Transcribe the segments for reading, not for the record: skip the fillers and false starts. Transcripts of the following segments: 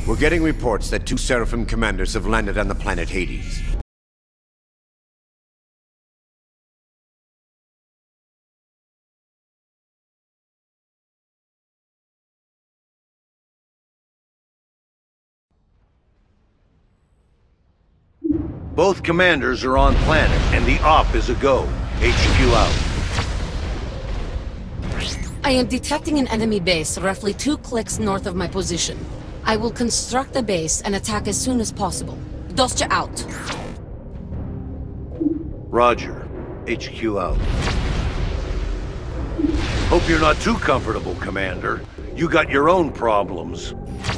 We're getting reports that 2 Seraphim commanders have landed on the planet Hades. Both commanders are on planet, and the op is a go. HQ out. I am detecting an enemy base roughly 2 clicks north of my position. I will construct the base and attack as soon as possible. Dostja out. Roger. HQ out. Hope you're not too comfortable, Commander. You got your own problems.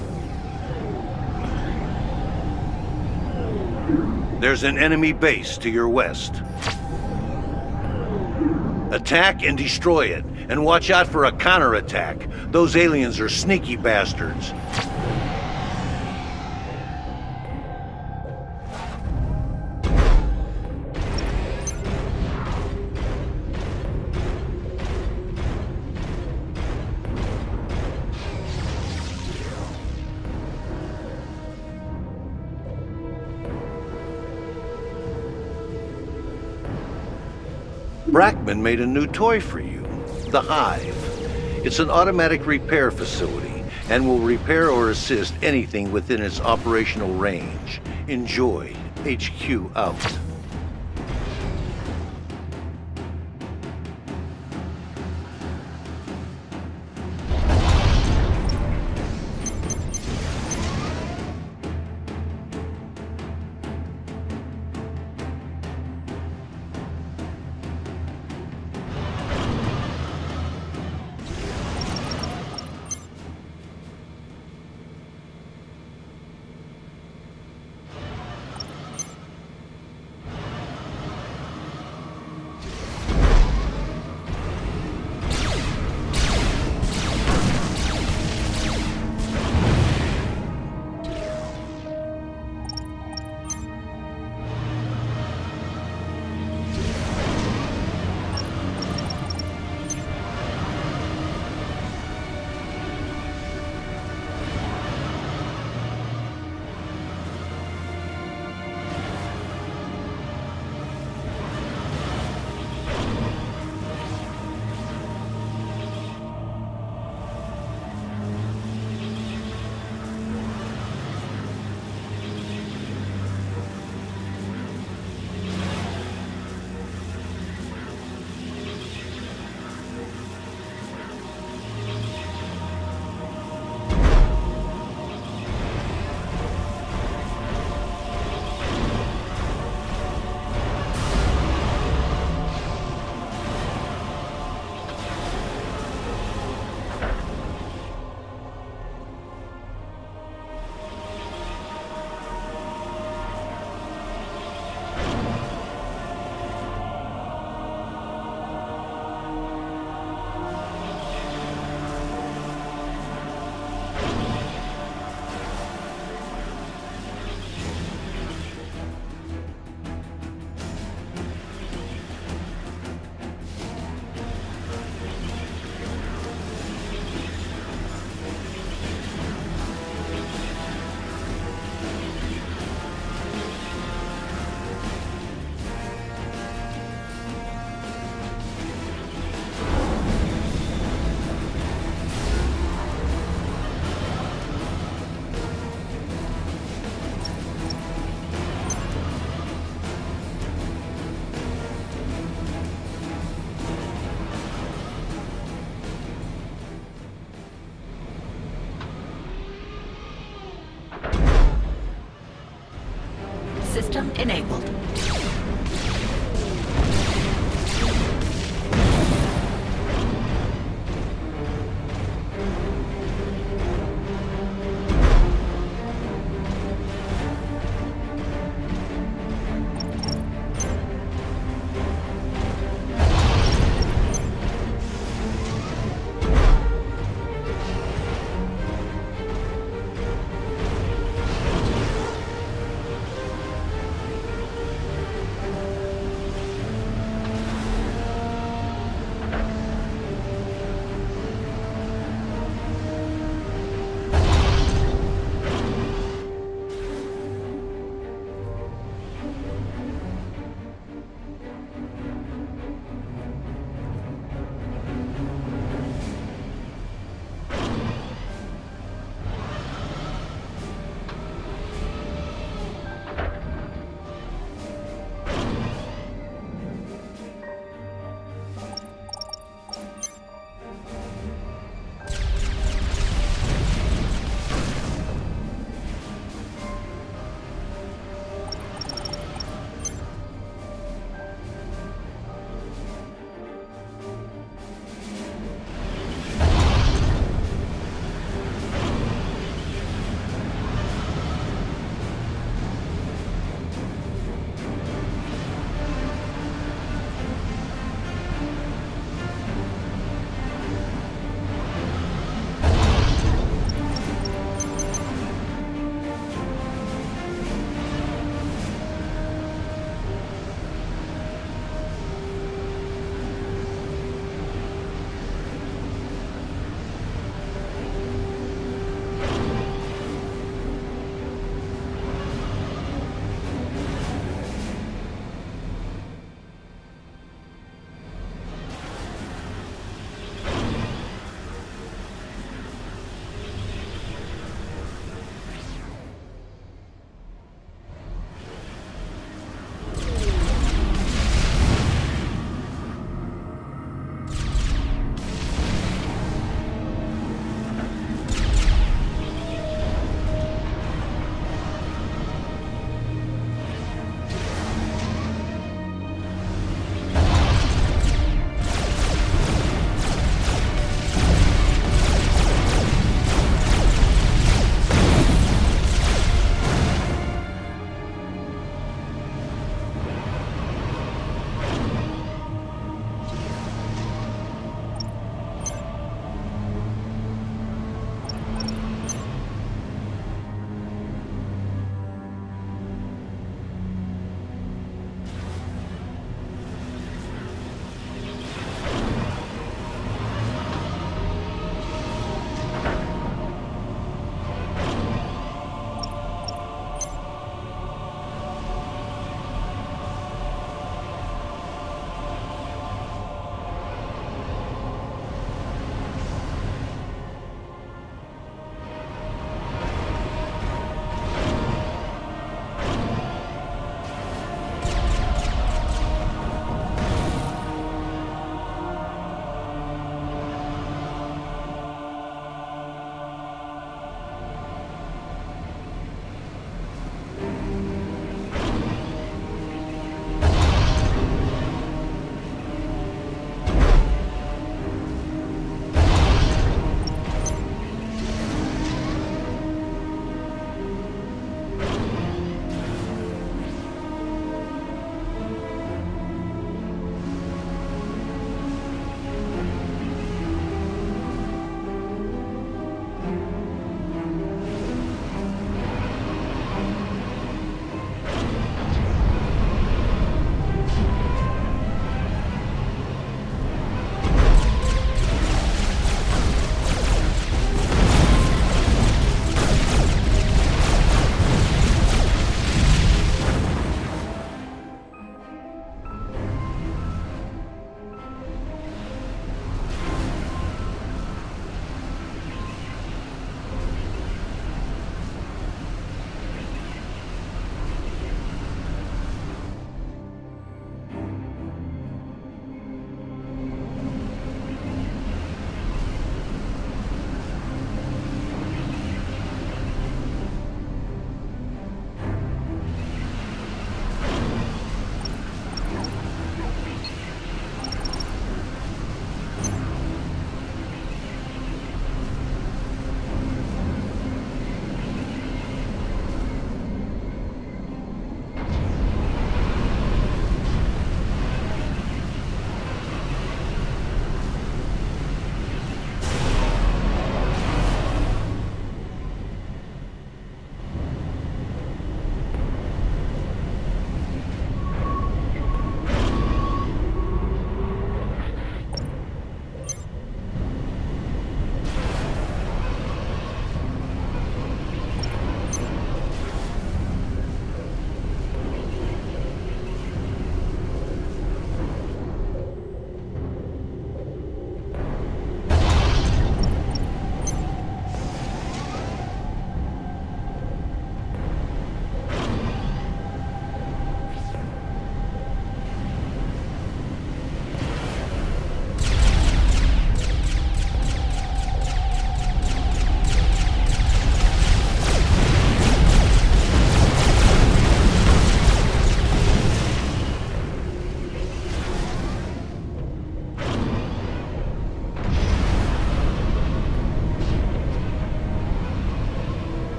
There's an enemy base to your west. Attack and destroy it, and watch out for a counterattack. Those aliens are sneaky bastards. Brackman made a new toy for you, the Hive. It's an automatic repair facility and will repair or assist anything within its operational range. Enjoy. HQ out. System enabled.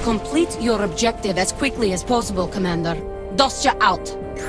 Complete your objective as quickly as possible, Commander. Dostya out.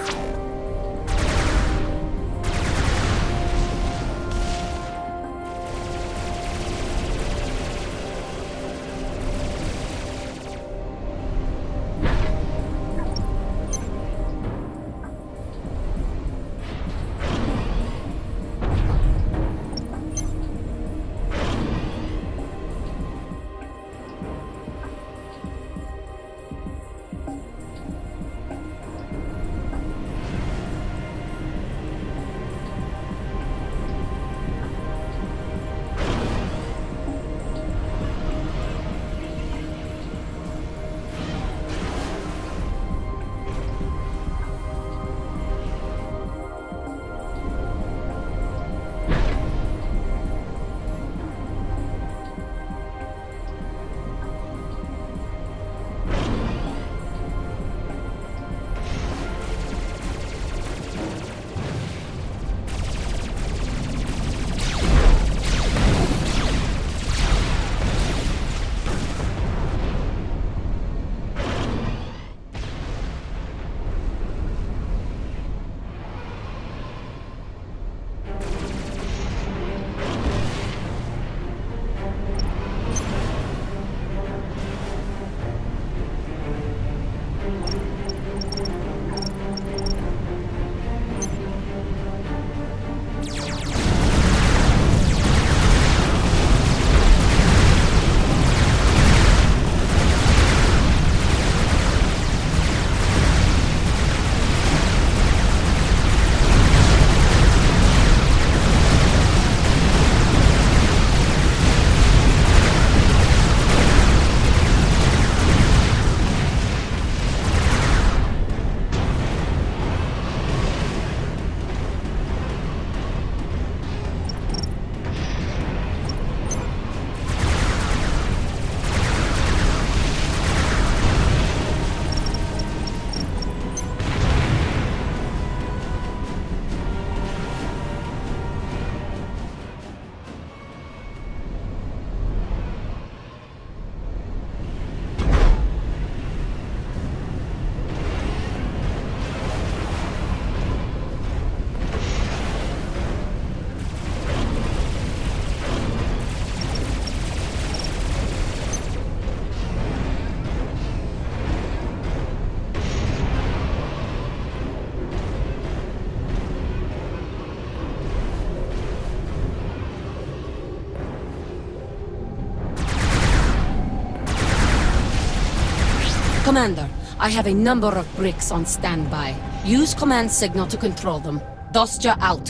Commander, I have a number of bricks on standby. Use command signal to control them. Dostya out.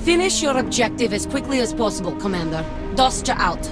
Finish your objective as quickly as possible, Commander. Dostja out.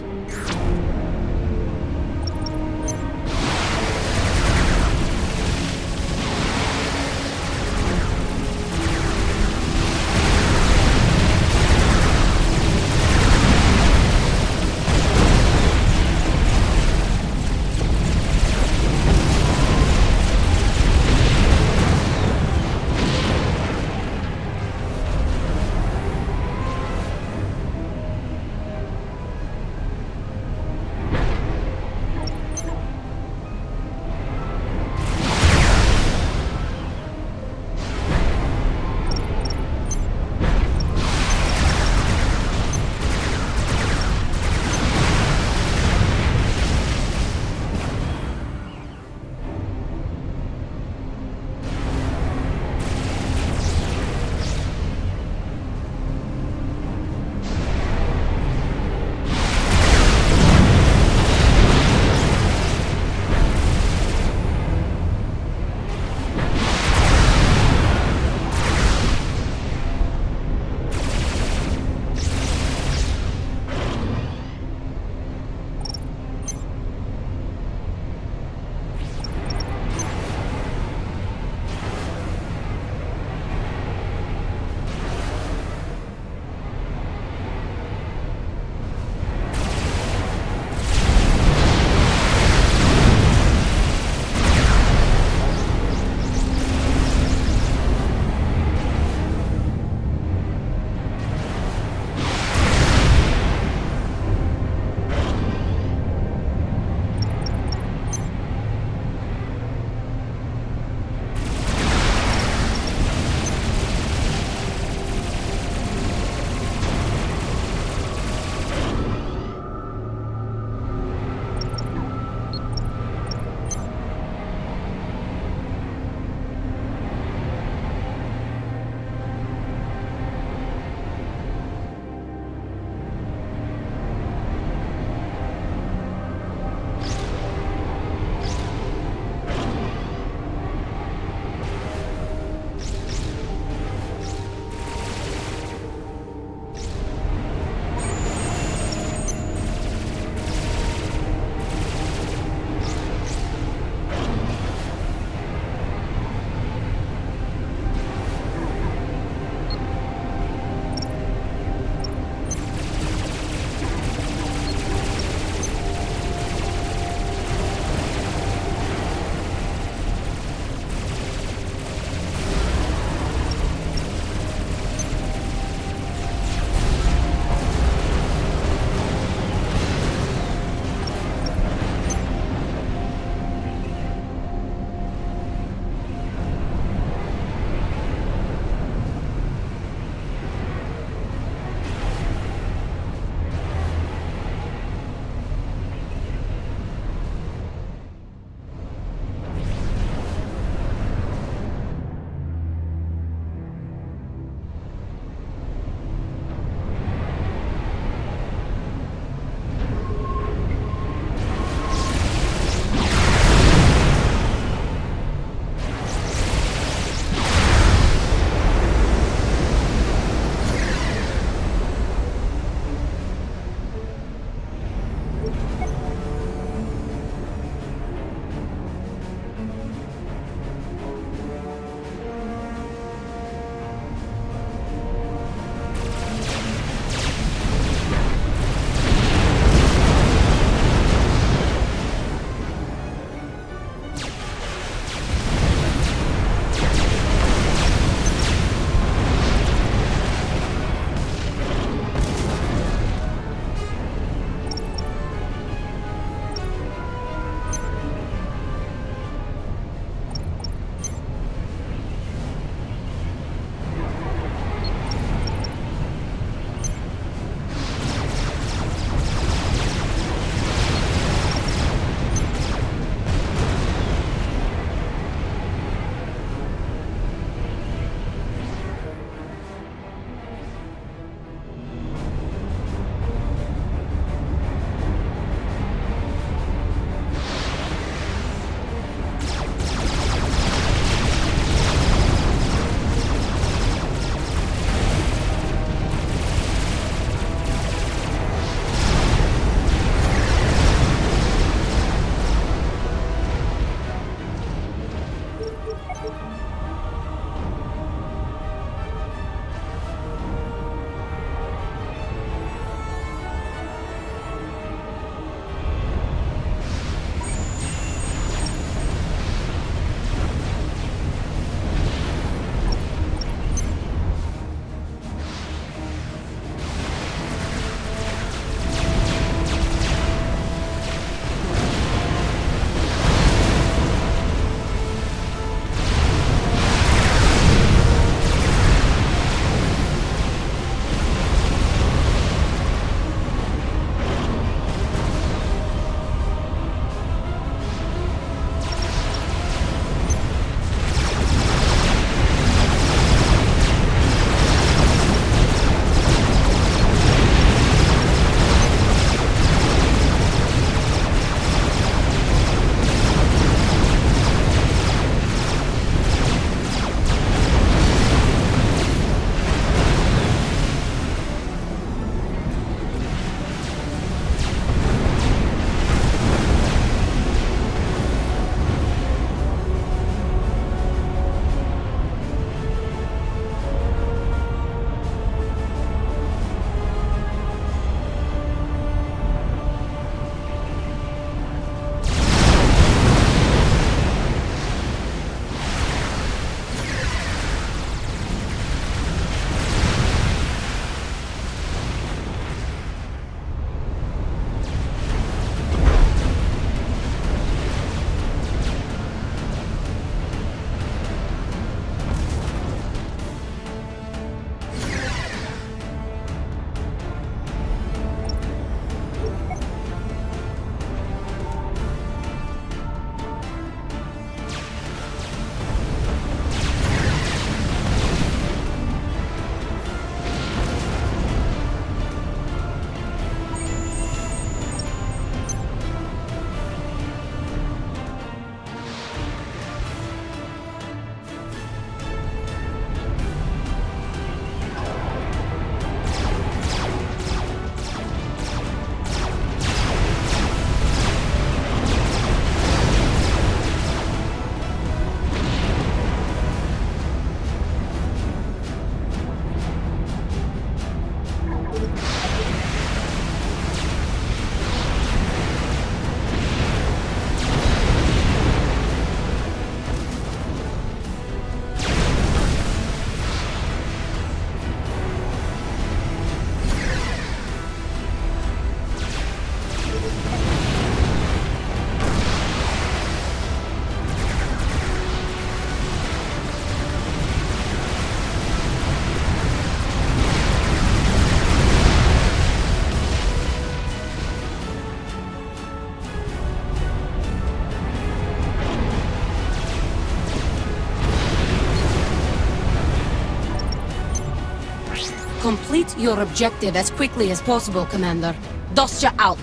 Complete your objective as quickly as possible, Commander. Dostya out.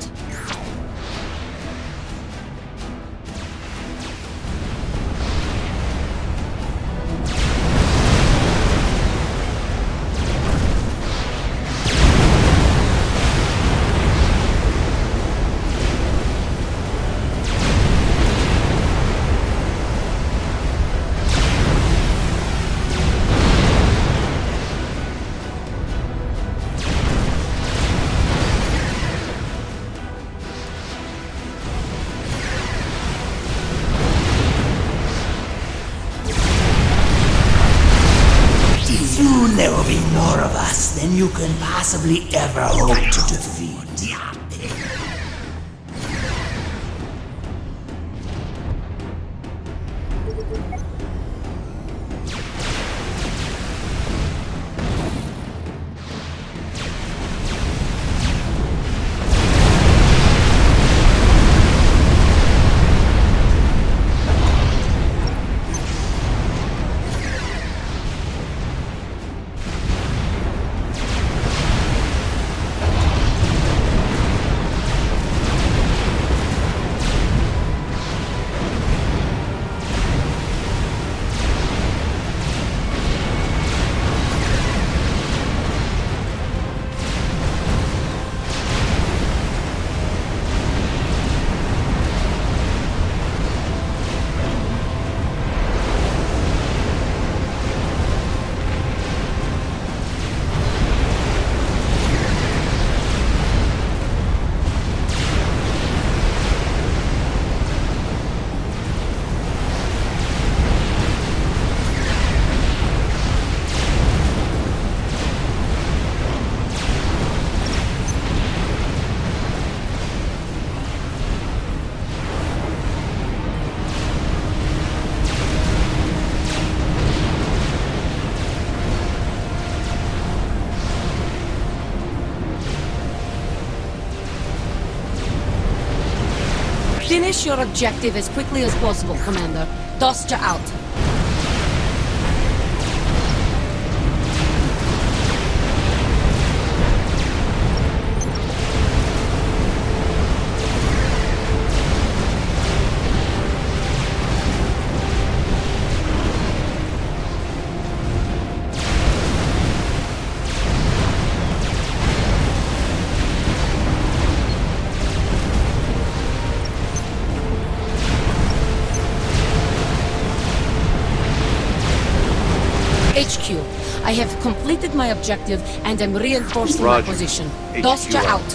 Soon there will be more of us than you can possibly ever hope to defeat. Finish your objective as quickly as possible, Commander. Dostya out. HQ, I have completed my objective and am reinforcing my position. Dostya out.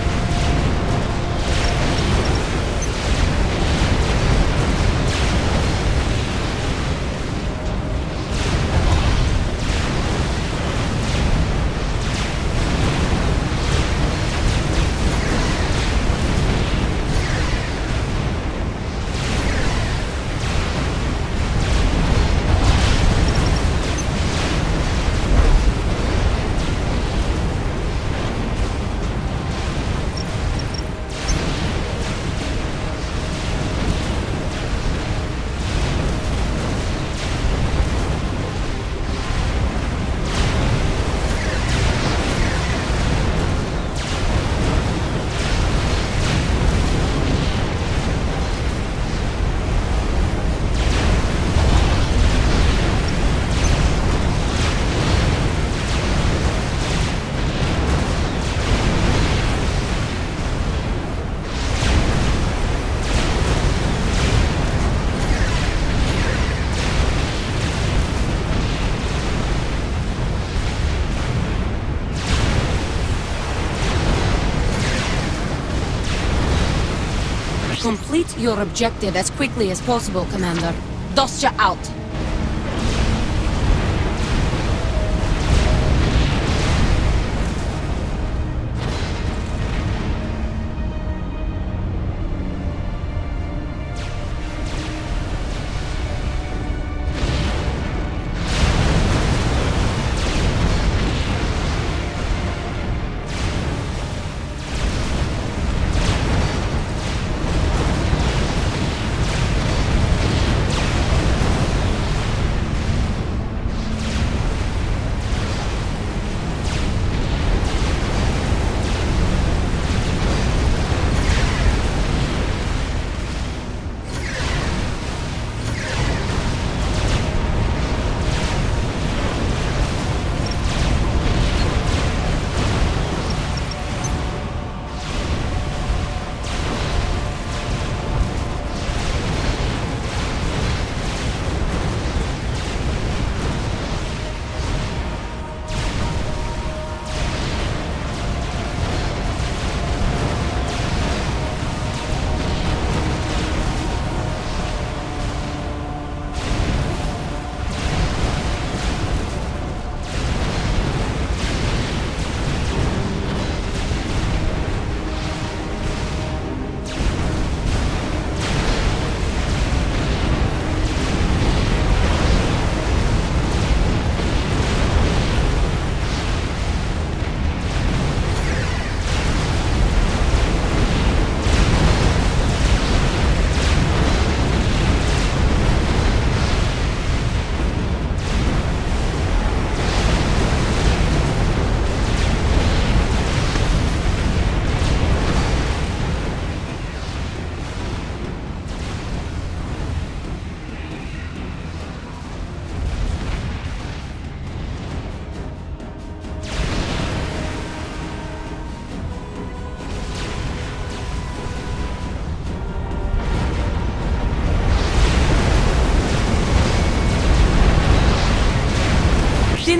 Complete your objective as quickly as possible, Commander. Dostya out.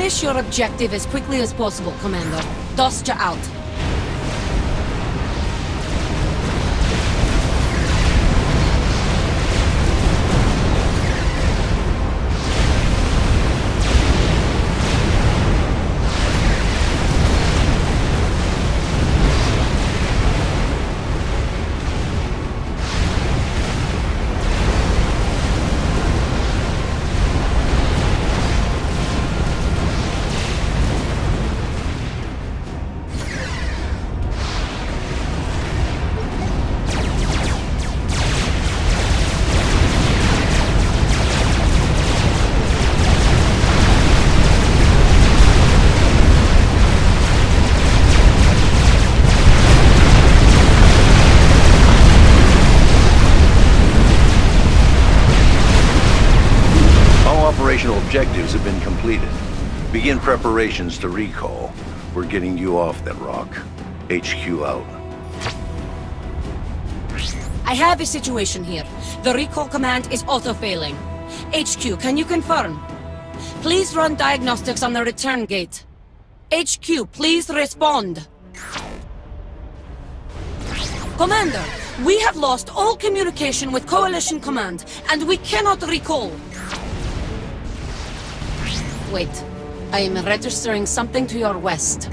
Finish your objective as quickly as possible, Commander. Dostja out. Operational objectives have been completed. Begin preparations to recall. We're getting you off that rock. HQ out. I have a situation here. The recall command is auto-failing. HQ, can you confirm? Please run diagnostics on the return gate. HQ, please respond. Commander, we have lost all communication with Coalition Command, and we cannot recall. Wait, I am registering something to your west.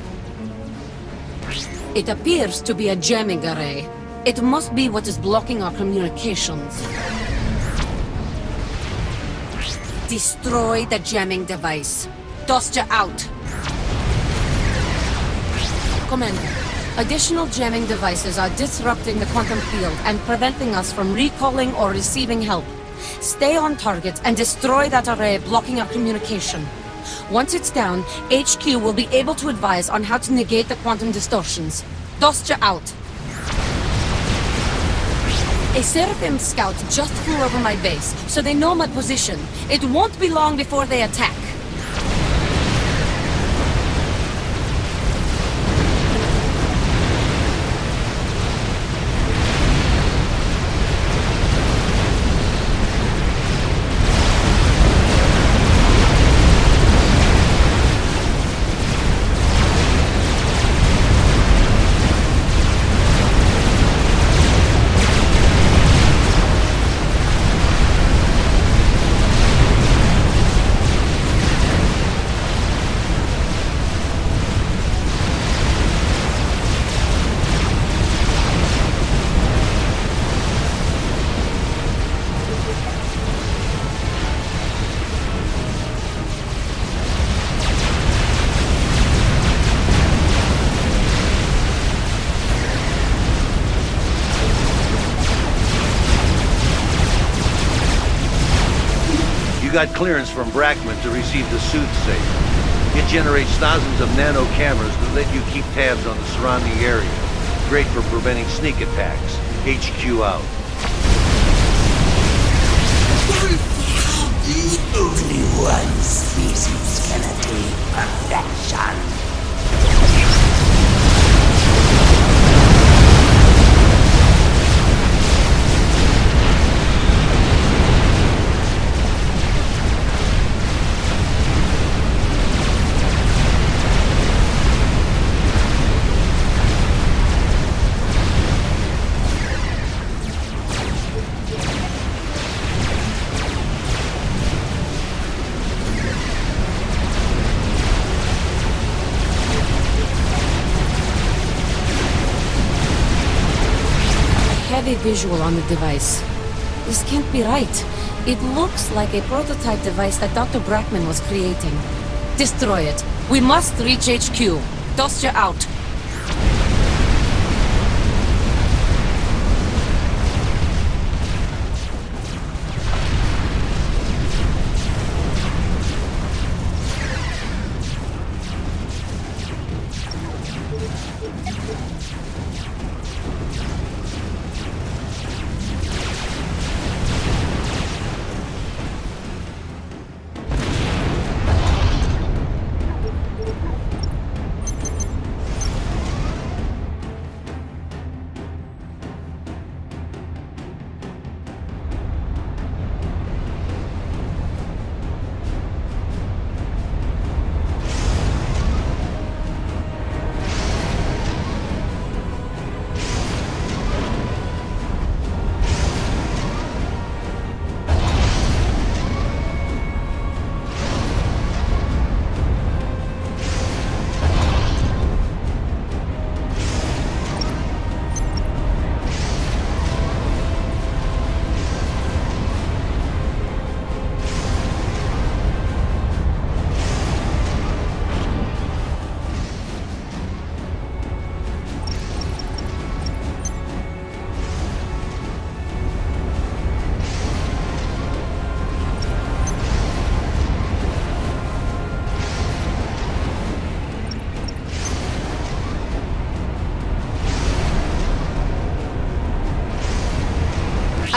It appears to be a jamming array. It must be what is blocking our communications. Destroy the jamming device. Dostja out. Commander, additional jamming devices are disrupting the quantum field and preventing us from recalling or receiving help. Stay on target and destroy that array blocking our communication. Once it's down, HQ will be able to advise on how to negate the quantum distortions. Dostja out. A Seraphim scout just flew over my base, so they know my position. It won't be long before they attack. You got clearance from Brackman to receive the soothsayer. It generates thousands of nano cameras that let you keep tabs on the surrounding area. Great for preventing sneak attacks. HQ out. Only one species can attain perfection. Heavy visual on the device. This can't be right. It looks like a prototype device that Dr. Brackman was creating. Destroy it. We must reach HQ. Dostja out.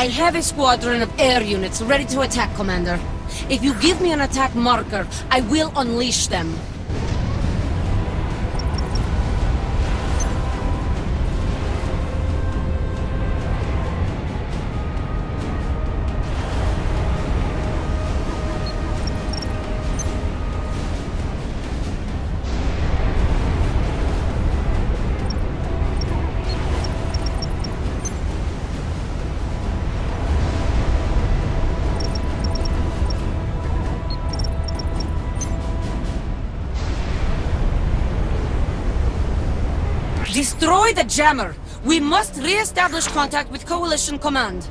I have a squadron of air units ready to attack, Commander. If you give me an attack marker, I will unleash them. Destroy the jammer! We must re-establish contact with Coalition Command.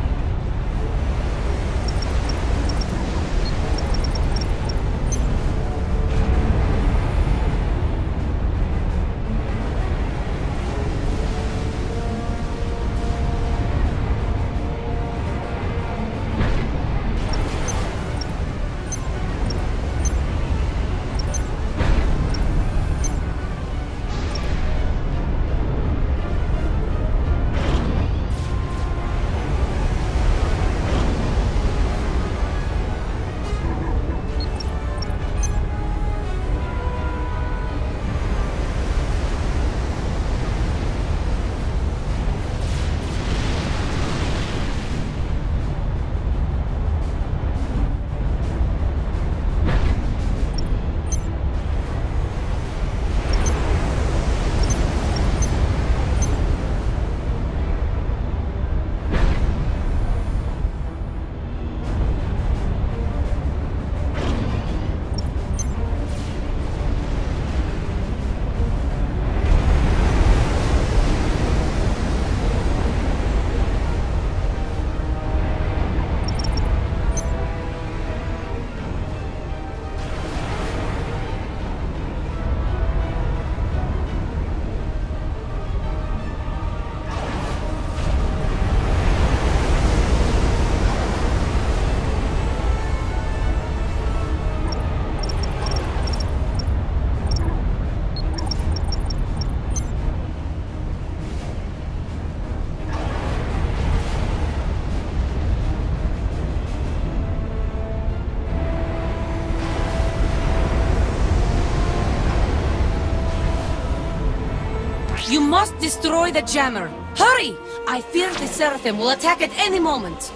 You must destroy the jammer! Hurry! I fear the Seraphim will attack at any moment!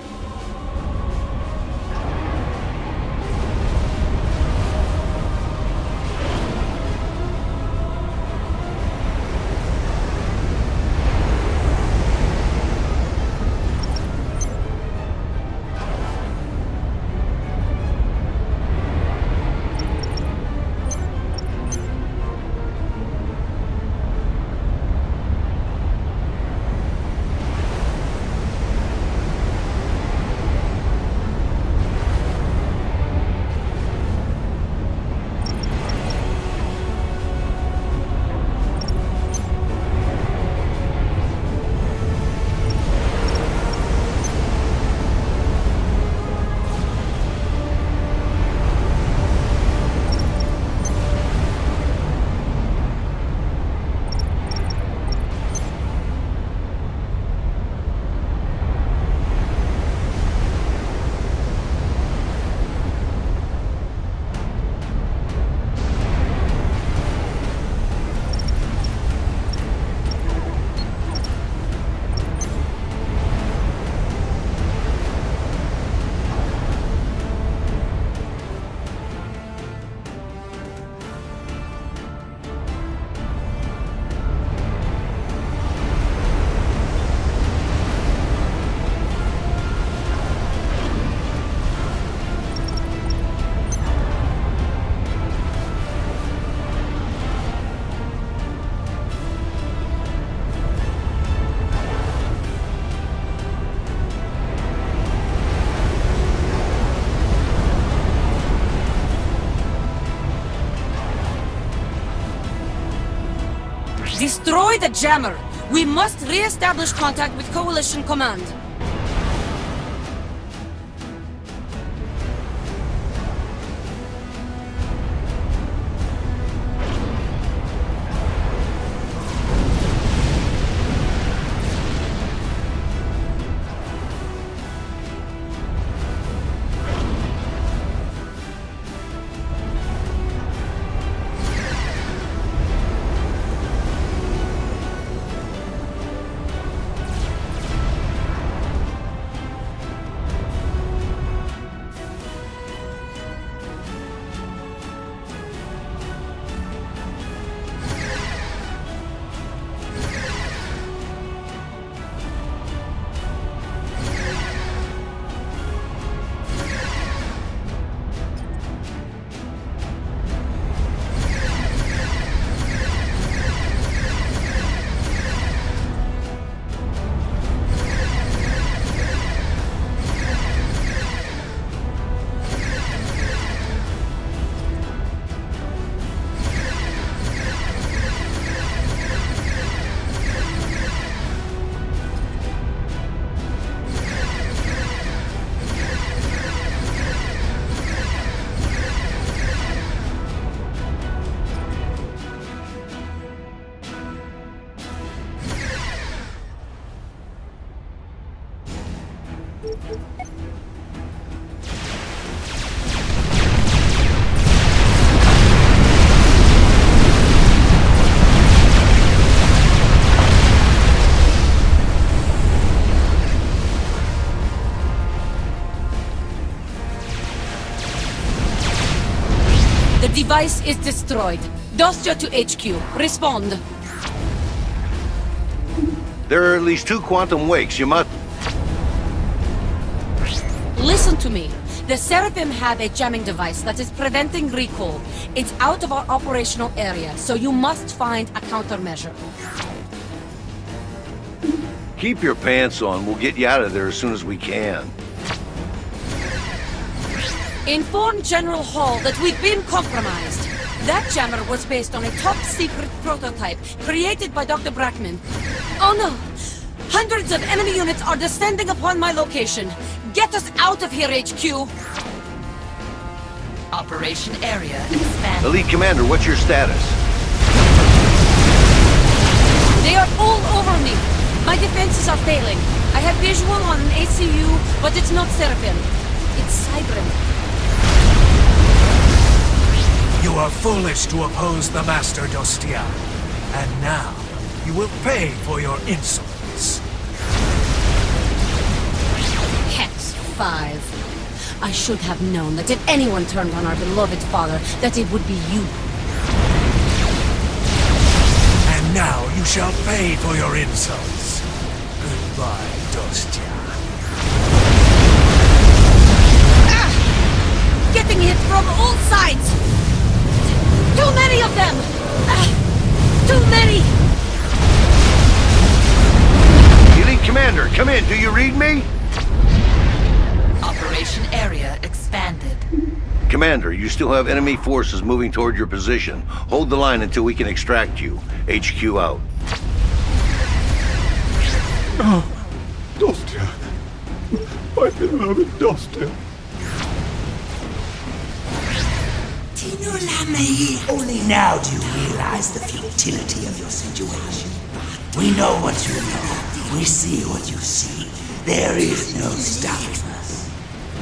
Destroy the jammer! We must re-establish contact with Coalition Command. The device is destroyed. Dostia to HQ. Respond. There are at least 2 quantum wakes. You must... Listen to me. The Seraphim have a jamming device that is preventing recall. It's out of our operational area, so you must find a countermeasure. Keep your pants on. We'll get you out of there as soon as we can. Inform General Hall that we've been compromised. That jammer was based on a top-secret prototype created by Dr. Brackman. Oh no! Hundreds of enemy units are descending upon my location. Get us out of here, HQ! Operation area expanded. Elite Commander, what's your status? They are all over me! My defenses are failing. I have visual on an ACU, but it's not Seraphim. It's Cybran. You are foolish to oppose the Master Dostia. And now, you will pay for your insolence. Hex 5. I should have known that if anyone turned on our beloved father, that it would be you. And now you shall pay for your insults. Goodbye, Dostia. Getting hit from all sides! Too many of them! Too many! Elite Commander, come in. Do you read me? Operation area expanded. Commander, you still have enemy forces moving toward your position. Hold the line until we can extract you. HQ out. Oh, Dostia. My beloved Dostia. Only now do you realize the futility of your situation. We know what you know. We see what you see. There is no stopping us.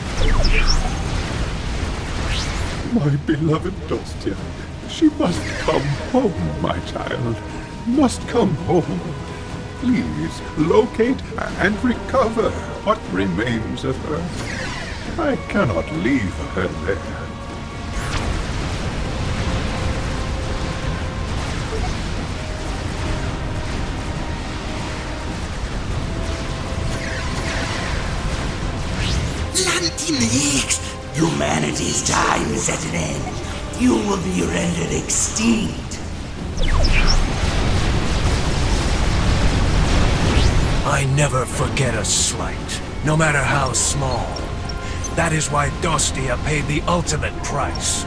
My beloved Dostia. She must come home, my child. Must come home. Please, locate and recover what remains of her. I cannot leave her there. Humanity's time is at an end. You will be rendered extinct. I never forget a slight, no matter how small. That is why Dostia paid the ultimate price.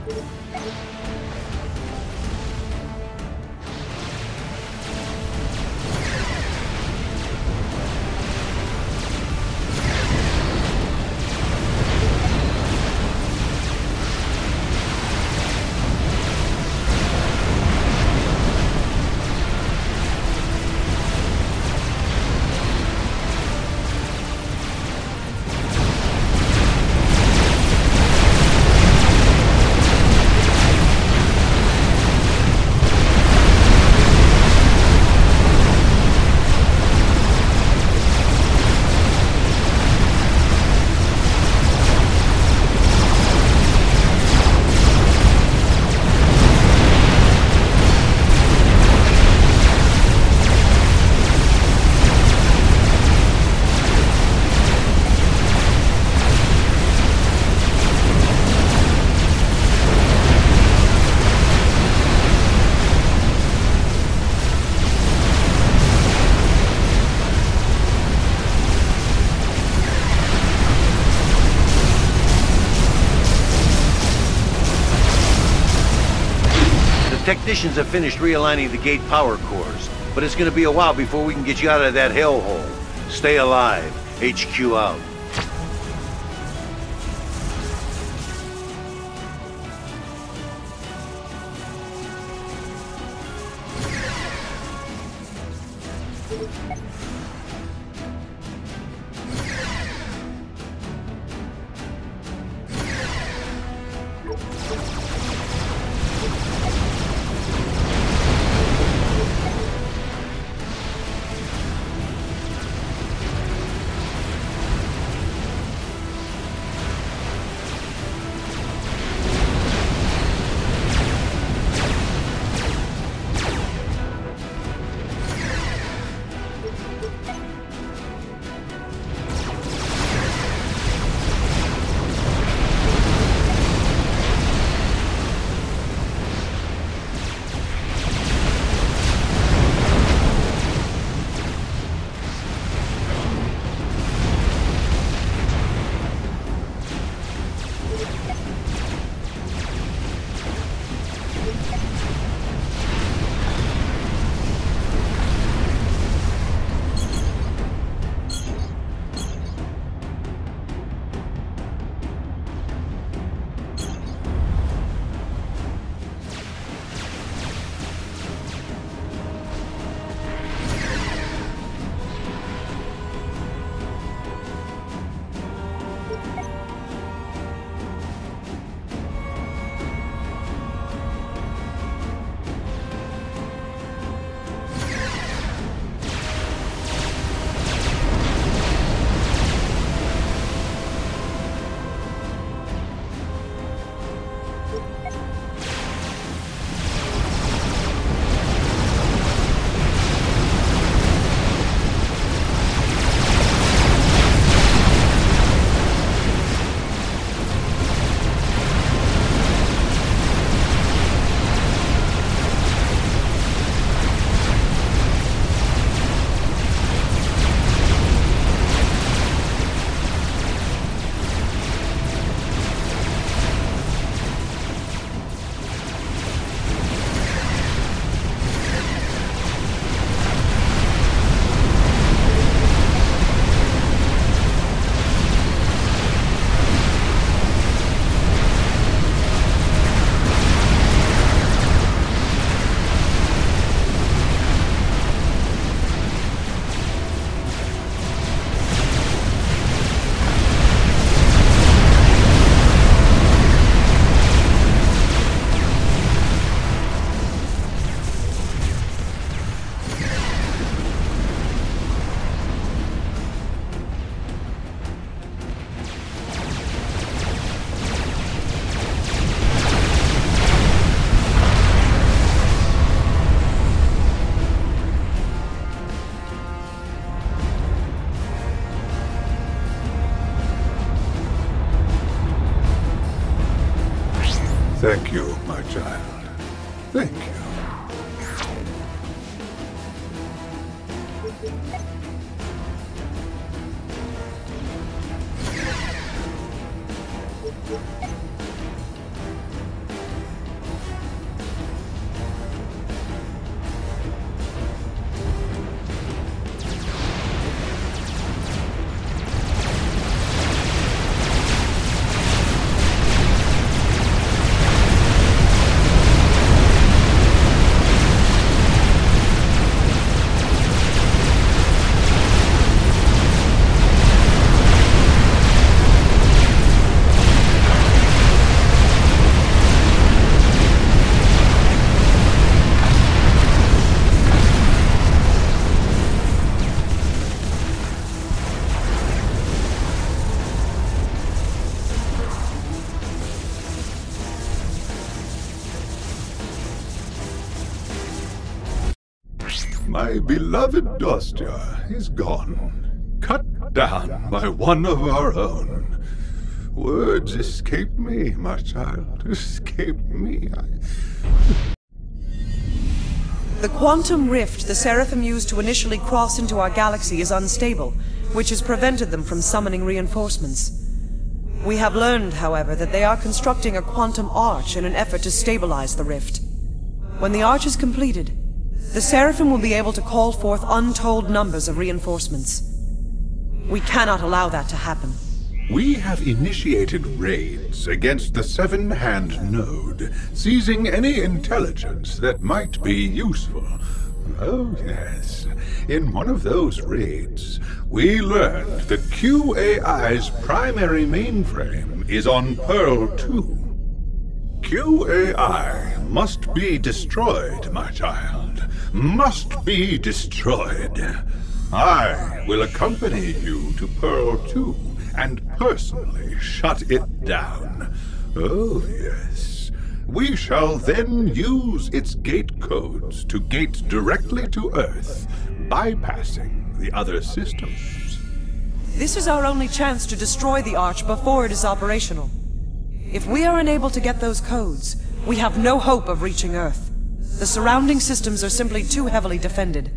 Technicians have finished realigning the gate power cores, but it's going to be a while before we can get you out of that hellhole. Stay alive. HQ out. Thank you, my child. Thank you. My beloved Dostia is gone, cut down by one of our own. Words escape me, my child, escape me. The quantum rift the Seraphim used to initially cross into our galaxy is unstable, which has prevented them from summoning reinforcements. We have learned, however, that they are constructing a quantum arch in an effort to stabilize the rift. When the arch is completed, the Seraphim will be able to call forth untold numbers of reinforcements. We cannot allow that to happen. We have initiated raids against the Seven-Hand Node, seizing any intelligence that might be useful. Oh, yes. In one of those raids, we learned that QAI's primary mainframe is on Pearl 2. QAI must be destroyed, my child. Must be destroyed. I will accompany you to Pearl 2 and personally shut it down. Oh, yes. We shall then use its gate codes to gate directly to Earth, bypassing the other systems. This is our only chance to destroy the arch before it is operational. If we are unable to get those codes, we have no hope of reaching Earth. The surrounding systems are simply too heavily defended.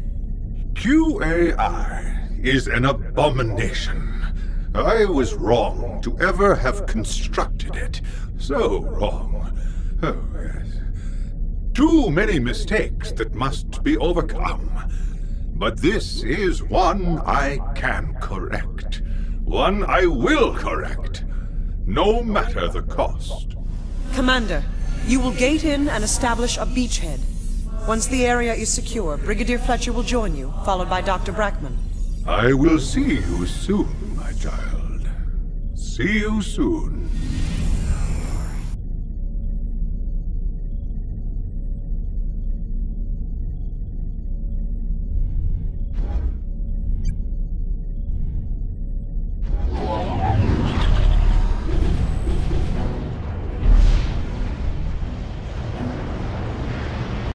QAI is an abomination. I was wrong to ever have constructed it. So wrong. Oh, yes. Too many mistakes that must be overcome. But this is one I can correct. One I will correct. No matter the cost. Commander, you will gate in and establish a beachhead. Once the area is secure, Brigadier Fletcher will join you, followed by Dr. Brackman. I will see you soon, my child. See you soon.